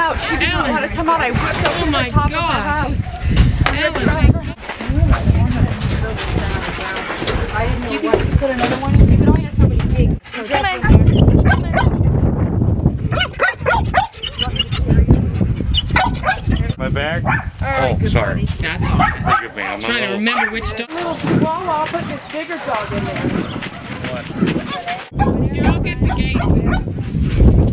out. She didn't know how to come out. I whipped up to the top of her house. I didn't know what to put another one in. But only had so many big. So come in. My bag? Right, oh, sorry. Buddy. That's all right. Forgive me. I'm Trying to remember which dog. Little chihuahua, I'll put this bigger dog in there. Here, I'll get the gate.